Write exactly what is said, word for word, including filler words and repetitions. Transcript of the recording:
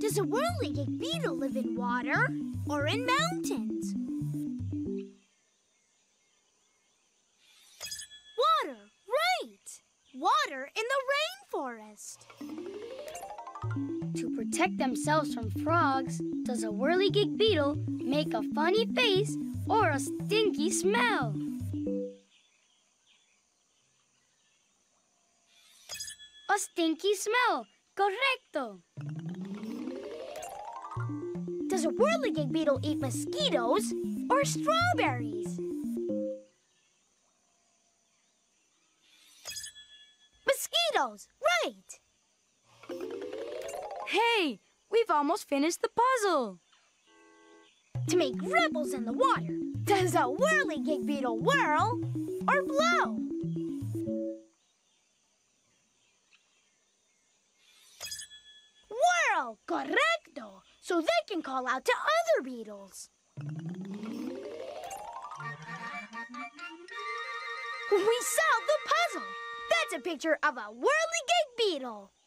Does a whirligig beetle live in water or in mountains? Water, right! Water in the rainforest. To protect themselves from frogs, does a whirligig beetle make a funny face or a stinky smell? A stinky smell. Correcto. Does a whirligig beetle eat mosquitoes or strawberries? Mosquitoes, right! Hey, we've almost finished the puzzle. To make ripples in the water, does a whirligig beetle whirl or blow? Whirl, correcto, so they can call out to other beetles. We solved the puzzle. That's a picture of a whirligig beetle.